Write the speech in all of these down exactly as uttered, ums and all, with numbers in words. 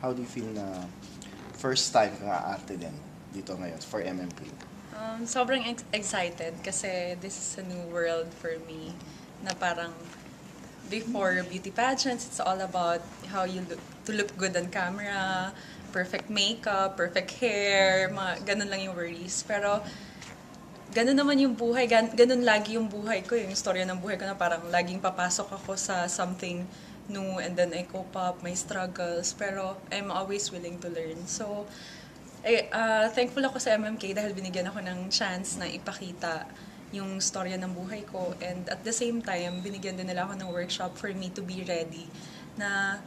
how do you feel na first time kang aarte din dito ngayon for M M K? Um, sobrang ex- excited kasi this is a new world for me na parang before beauty pageants, it's all about how you look, to look good on camera, perfect makeup, perfect hair, mga ganun lang yung worries. Pero ganun naman yung buhay, gan, ganun lagi yung buhay ko, yung istorya ng buhay ko na parang laging papasok ako sa something new and then I cope up, my struggles, pero I'm always willing to learn. So, eh, uh, thankful ako sa M M K dahil binigyan ako ng chance na ipakita yung storya ng buhay ko, and at the same time, binigyan din nila ako ng workshop for me to be ready na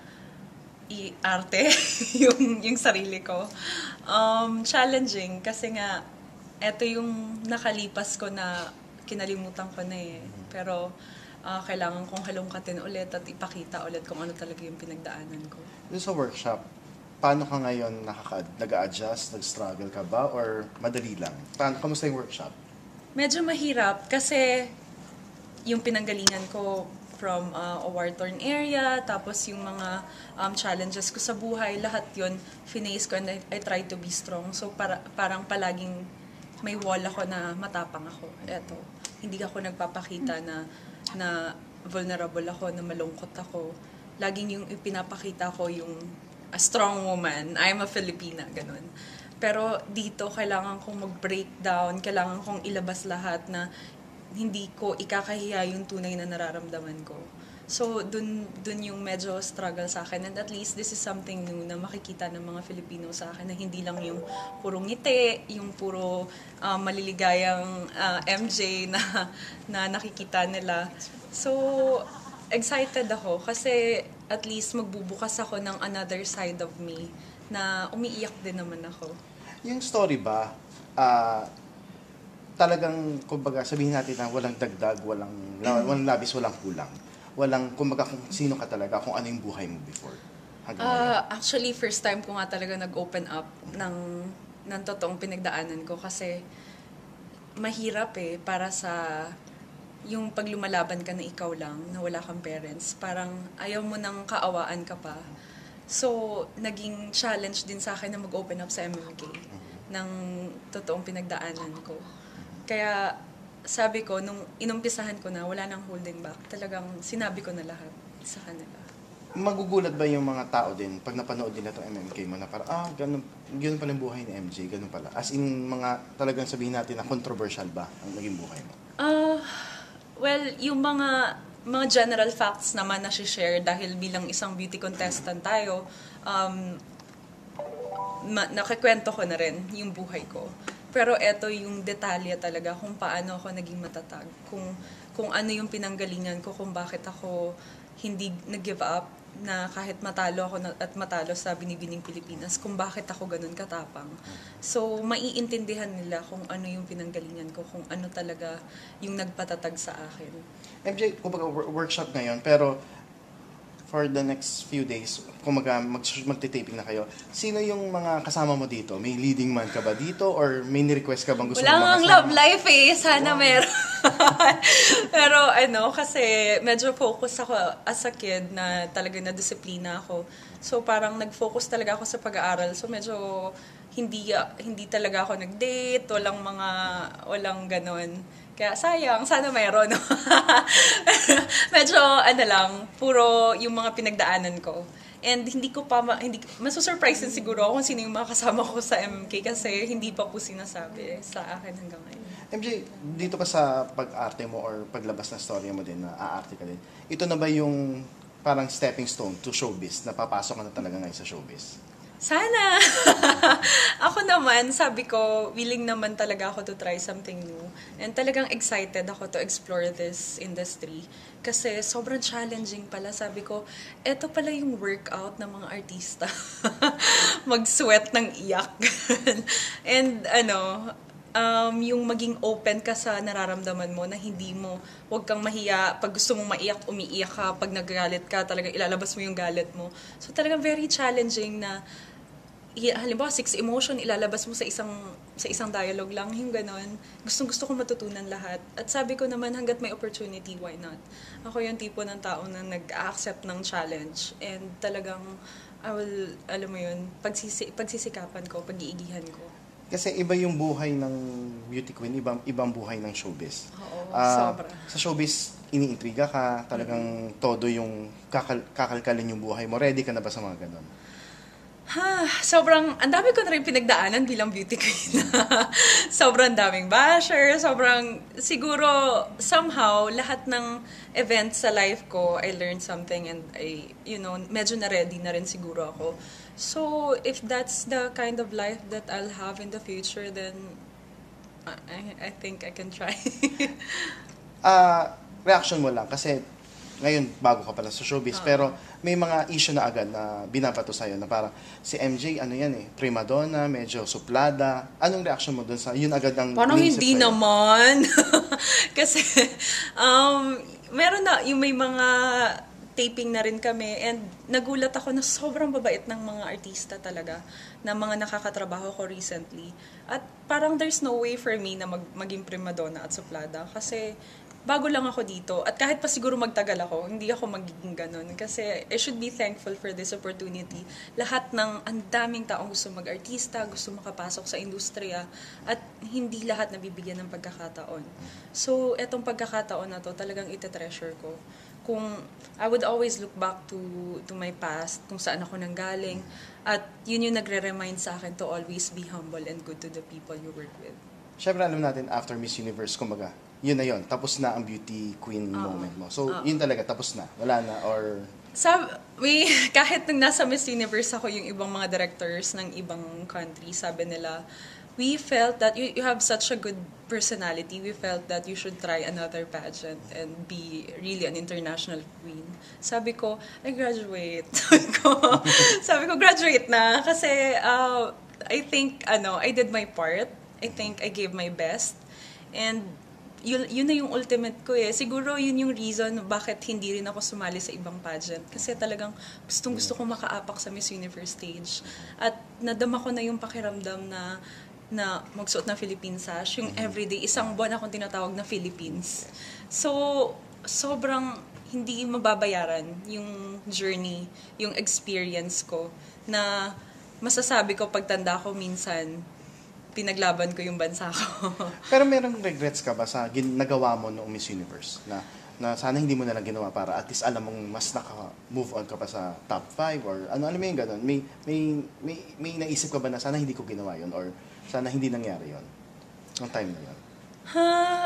i-arte yung, yung sarili ko. Um, challenging kasi nga, eto yung nakalipas ko na kinalimutan ko na eh. Pero uh, kailangan kong halongkatin ulit at ipakita ulit kung ano talaga yung pinagdaanan ko. Doon sa workshop, paano ka ngayon nakaka- nag-a-adjust? Nag-struggle ka ba? Or madali lang? Paano, kamusta yung workshop? Medyo mahirap kasi yung pinanggalingan ko from uh, a war-torn area, tapos yung mga um, challenges ko sa buhay, lahat yun, face ko and I, I try to be strong. So para, parang palaging may wall ako na matapang ako. Eto, hindi ako nagpapakita na, na vulnerable ako, na malungkot ako. Laging yung ipinapakita ko yung a strong woman, I'm a Filipina, ganun. Pero dito, kailangan kong mag-breakdown, kailangan kong ilabas lahat na hindi ko ikakahiya yung tunay na nararamdaman ko. So, dun, dun yung medyo struggle sa akin. And at least, this is something new na makikita ng mga Filipino sa akin na hindi lang yung puro ngiti, yung puro uh, maliligayang uh, M J na, na nakikita nila. So, excited ako kasi at least magbubukas ako ng another side of me na umiiyak din naman ako. Yung story ba, uh, talagang, kumbaga, sabihin natin na walang dagdag, walang, walang labis, walang kulang. Walang, kumbaga, kung sino ka talaga, kung ano yung buhay mo before. Uh, actually, first time ko nga talaga nag-open up ng, ng totoong pinagdaanan ko kasi mahirap eh, para sa yung paglumalaban ka na ikaw lang, na wala kang parents, parang ayaw mo nang kaawaan ka pa. So, naging challenge din sa akin na mag-open up sa M M K ng totoong pinagdaanan ko. Kaya, sabi ko, nung inumpisahan ko na, wala nang holding back. Talagang sinabi ko na lahat sa kanila. Magugulat ba yung mga tao din pag napanood nila itong M M K mo na parang, ah, ganun, ganun pala yung buhay ni M J, ganun pala. As in, mga talagang sabihin natin na controversial ba ang naging buhay mo? Ah, uh, well, yung mga mga general facts naman na share dahil bilang isang beauty contestant tayo, um, ma- nakikwento ko na rin yung buhay ko. Pero eto yung detalye talaga kung paano ako naging matatag, kung, kung ano yung pinanggalingan ko, kung bakit ako hindi nag-give up na kahit matalo ako na, at matalo sa binibining Pilipinas, kung bakit ako ganun katapang. So, maiintindihan nila kung ano yung pinanggalingan ko, kung ano talaga yung nagpatatag sa akin. M J, kumbaga workshop ngayon, pero for the next few days, kumbaga mag- magtitaping na kayo, sino yung mga kasama mo dito? May leading man ka ba dito? Or may ni-request ka bang gusto mo wala makasama? nga love life eh. Sana wow. meron. Pero ano, kasi medyo focus ako as a kid na talagang na-disiplina ako. So parang nag-focus talaga ako sa pag-aaral. So medyo hindi hindi talaga ako nag-date, walang mga, walang ganon. Kaya sayang, sana mayroon. Medyo ano lang, puro yung mga pinagdaanan ko. And hindi ko pa, ma- hindi, maso-surprise din siguro ako kung sino yung mga kasama ko sa M M K kasi hindi pa po sinasabi sa akin hanggang ngayon. M J, dito ka sa pag-arte mo or paglabas ng storya mo din na aarte ka din, ito na ba yung parang stepping stone to showbiz, na papasok ka na talaga ngayon sa showbiz? Sana! Ako naman, sabi ko, willing naman talaga ako to try something new. And talagang excited ako to explore this industry. Kasi sobrang challenging pala. Sabi ko, eto pala yung workout ng mga artista. Mag-sweat ng iyak. And ano, um, yung maging open ka sa nararamdaman mo na hindi mo, huwag kang mahiya. Pag gusto mong maiyak, umiiyak ka. Pag nagagalit ka, talagang ilalabas mo yung galit mo. So talagang very challenging na halimbawa, six emotion, ilalabas mo sa isang sa isang dialogue lang, yung ganon. Gustong-gusto ko matutunan lahat. At sabi ko naman, hanggat may opportunity, why not? Ako yung tipo ng tao na nag-accept ng challenge. And talagang I will, alam mo yun, pagsisi, pagsisikapan ko, pag-iigihan ko. Kasi iba yung buhay ng beauty queen, ibang ibang buhay ng showbiz. Oo, Ah, sobra. sa showbiz, iniintriga ka, talagang todo yung kakal kakalkalin yung buhay mo. Ready ka na ba sa mga ganun? Ha, sobrang, ang dami ko na rin pinagdaanan bilang beauty queen. Sobrang daming basher, sobrang, siguro, somehow, lahat ng events sa life ko, I learned something and I, you know, medyo na-ready na rin siguro ako. So, if that's the kind of life that I'll have in the future, then I, I think I can try. Ah, reaction mo lang kasi ngayon bago ka pala sa showbiz, pero may mga issue na agad na binabato sa'yo na parang si M J, ano yan eh, prima donna, medyo suplada. Anong reaction mo dun sa, yun agad ang Parang iniisip hindi sa'yo? naman. Kasi, um, meron na, yung may mga taping na rin kami and nagulat ako na sobrang babait ng mga artista talaga na mga nakakatrabaho ko recently. At parang there's no way for me na mag, maging prima donna at suplada kasi bago lang ako dito. At kahit pa siguro magtagal ako, hindi ako magiging ganun. Kasi I should be thankful for this opportunity. Lahat ng, ang daming taong gusto mag-artista, gusto makapasok sa industriya, at hindi lahat nabibigyan ng pagkakataon. So, etong pagkakataon na to, talagang ite-treasure ko. Kung I would always look back to to my past, kung saan ako nanggaling, at yun yung nagre-remind sa akin to always be humble and good to the people you work with. Siyempre alam natin, after Miss Universe, kumaga, yun na yun, tapos na ang beauty queen Uh-oh. moment mo. So, Uh-oh. yun talaga, tapos na. Wala na, or... Sab we, kahit nung nasa Miss Universe ako, yung ibang mga directors ng ibang country, sabi nila, we felt that you, you have such a good personality. We felt that you should try another pageant and be really an international queen. Sabi ko, I graduate. Sabi ko, sabi ko graduate na. Kasi uh, I think, ano, I did my part. I think I gave my best. And yun, yun na yung ultimate ko eh. Siguro yun yung reason bakit hindi rin ako sumali sa ibang pageant. Kasi talagang gustong gusto kong makaapak sa Miss Universe stage. At nadama ko na yung pakiramdam na na magsuot ng Philippine sash. Yung everyday, isang buwan akong tinatawag na Philippines. So, sobrang hindi mababayaran yung journey, yung experience ko na masasabi ko pagtanda ko minsan, pinaglaban ko yung bansa ko. Pero merong regrets ka ba sa gin- nagawa mo noong Miss Universe? Na, na sana hindi mo na lang ginawa para at least alam mong mas naka-move on ka pa sa top five or ano, ano mo yung gano'n? May, may, may, may naisip ka ba na sana hindi ko ginawa yun or sana hindi nangyari yun? Noong time na yun? Ha,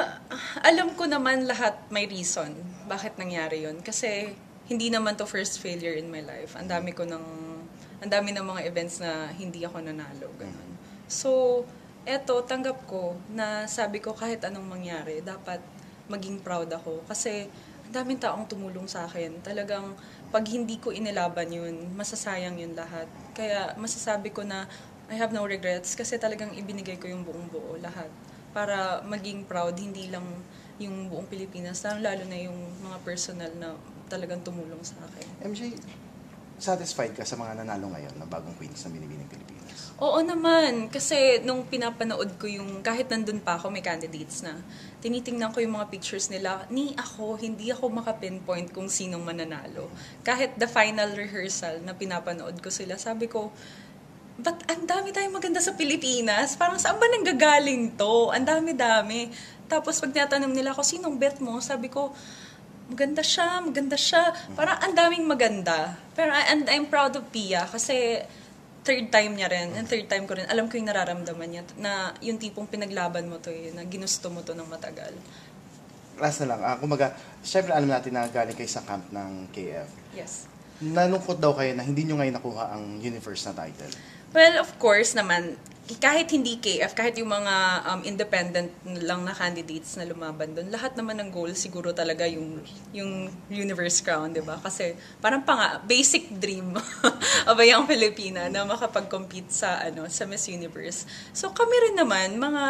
alam ko naman lahat may reason bakit nangyari yun. Kasi hindi naman to first failure in my life. Ang dami ko ng, ang dami ng mga events na hindi ako nanalo. Ganun. So, eto, tanggap ko na sabi ko kahit anong mangyari, dapat maging proud ako. Kasi ang daming taong tumulong sa akin. Talagang pag hindi ko inilaban yun, masasayang yun lahat. Kaya masasabi ko na I have no regrets kasi talagang ibinigay ko yung buong buo lahat para maging proud, hindi lang yung buong Pilipinas, lalo na yung mga personal na talagang tumulong sa akin. M J, satisfied ka sa mga nanalo ngayon na bagong queens na binibining Pilipinas? Oo naman, kasi nung pinapanood ko yung, kahit nandun pa ako, may candidates na, tinitingnan ko yung mga pictures nila, ni ako, hindi ako makapinpoint kung sinong mananalo. Kahit the final rehearsal na pinapanood ko sila, sabi ko, ba't ang dami tayong maganda sa Pilipinas? Parang saan ba nanggagaling to? Ang dami-dami. Tapos pag tinatanong nila ako, sinong bet mo? Sabi ko, maganda siya, maganda siya. Parang ang daming maganda. Pero and I'm proud of Pia kasi third time niya rin, and third time ko rin, alam ko yung nararamdaman niya na yung tipong pinaglaban mo to eh, na ginusto mo to ng matagal. Last na lang, ah, kumaga, syempre alam natin na galing kayo sa camp ng K F. Yes. Nalungkot daw kayo na hindi nyo ngayon nakuha ang universe na title. Well, of course naman, kahit hindi K F, kahit yung mga um, independent lang na candidates na lumaban doon, lahat naman ng goal siguro talaga yung yung universe crown, 'di ba? Kasi parang panga basic dream of a young Filipina na makapag-compete sa ano, sa Miss Universe. So kami rin naman mga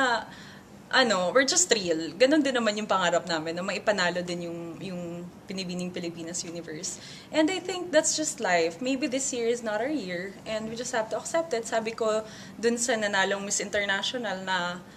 ano, we're just real. Ganon din naman yung pangarap namin na maipanalo din yung yung Pinibining Pilipinas Universe. And I think that's just life. Maybe this year is not our year and we just have to accept it. Sabi ko dun sa nanalong Miss International na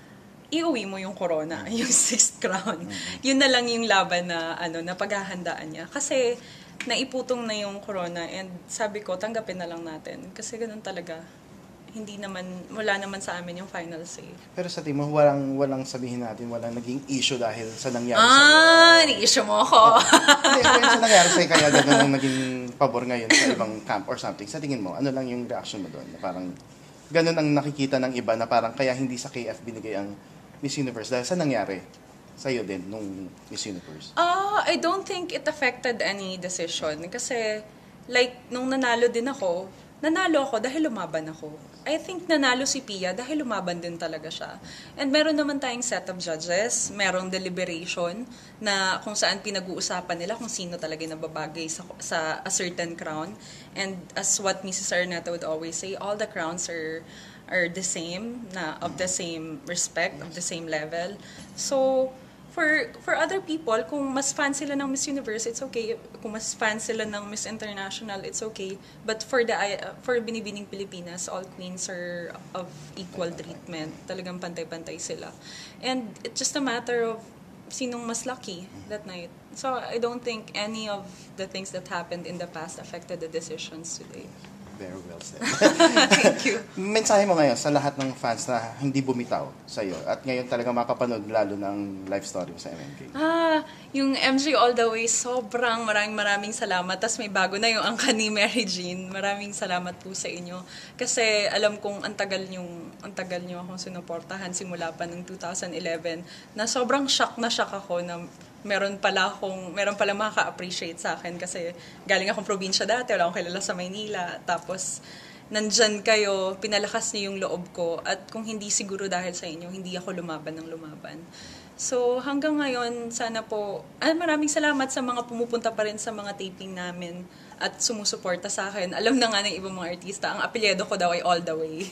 iuwi mo yung corona, yung sixth crown. Mm-hmm. Yun na lang yung laban na, ano, na paghahandaan niya. Kasi, naiputong na yung corona and sabi ko, tanggapin na lang natin. Kasi ganun talaga. Hindi naman, wala naman sa amin yung final say. Pero sa tingin mo, walang, walang sabihin natin, walang naging issue dahil sa nangyari ah, sa'yo. Ah, ni-issue mo ako. Hindi, kung sa nangyari sa'yo, kaya gano'n ang naging pabor ngayon sa ibang camp or something. Sa tingin mo, ano lang yung reaction mo doon? Na parang, gano'n ang nakikita ng iba na parang kaya hindi sa K F binigay ang Miss Universe dahil sa nangyari sa'yo din nung Miss Universe. Ah, uh, I don't think it affected any decision. Kasi, like, nung nanalo din ako, nanalo ako dahil lumaban ako. I think nanalo si Pia dahil lumaban din talaga siya. And meron naman tayong set of judges, merong deliberation na kung saan pinag-uusapan nila kung sino talaga nababagay sa, sa a certain crown. And as what Missus Araneta would always say, all the crowns are are the same, na of the same respect, of the same level. So, For for other people, kung mas fan sila ng Miss Universe, it's okay. Kung mas fan sila ng Miss International, it's okay. But for the uh, for Binibining Pilipinas, all queens are of equal treatment. Talagang pantay-pantay sila. And it's just a matter of sinong mas lucky that night. So I don't think any of the things that happened in the past affected the decisions today. Very well said. Thank you. Mensahe mo ngayon sa lahat ng fans na hindi bumitaw sa iyo at ngayon talaga makapanood lalo ng live story mo sa M M K. Ah, yung M J All The Way, sobrang maraming maraming salamat. Tapos may bago na yung angka ni Mary Jean. Maraming salamat po sa inyo. Kasi alam kong ang tagal yung ang tagal niyo akong sinuportahan simula pa ng two thousand eleven na sobrang shock na shock ako na meron pala akong, meron pala makaka-appreciate sa akin kasi galing akong probinsya dati, wala akong kilala sa Maynila. Tapos, nandyan kayo, pinalakas niyo yung loob ko. At kung hindi siguro dahil sa inyo, hindi ako lumaban ng lumaban. So, hanggang ngayon, sana po, ah, maraming salamat sa mga pumupunta pa rin sa mga taping namin at sumusuporta sa akin. Alam na nga ng ibang mga artista, ang apelyido ko daw ay All The Way.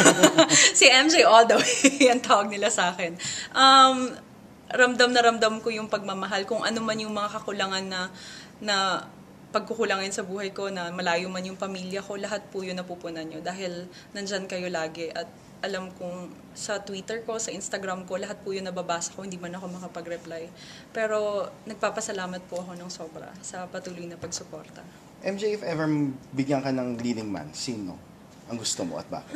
Si M J All The Way, ang tawag nila sa akin. Um, ramdam na ramdam ko yung pagmamahal kung ano man yung mga kakulangan na na pagkukulangin sa buhay ko, na malayo man yung pamilya ko, lahat po yun napupunan nyo dahil nandyan kayo lagi at alam kong sa Twitter ko, sa Instagram ko, lahat po yun nababasa ko, hindi man ako makapag-reply. Pero nagpapasalamat po ako ng sobra sa patuloy na pagsuporta. M J, if ever bigyan ka ng leading man, sino ang gusto mo at bakit?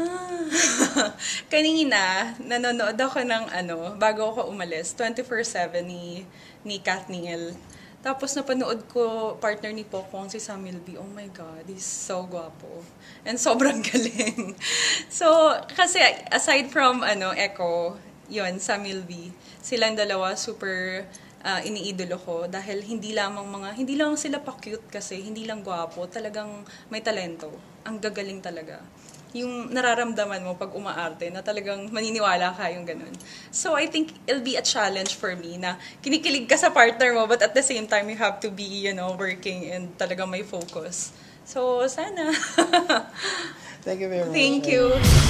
Kanina, nanonood ako ng ano, bago ako umalis, twenty-four seven ni, ni Kat Niel. Tapos napanood ko, partner ni Pokong, si Samuel B. Oh my God, he's so guwapo. And sobrang galing. So, kasi aside from ano, Echo, yun, Samuel B. Silang dalawa, super uh, iniidolo ko. Dahil hindi lamang mga, hindi lang sila pa-cute kasi, hindi lang guwapo, talagang may talento. Ang gagaling talaga. Yung nararamdaman mo pag umaarte na talagang maniniwala ka yung ganun. So I think it'll be a challenge for me na kinikilig ka sa partner mo but at the same time you have to be, you know, working and talagang may focus. So sana. Thank you very much. Thank you.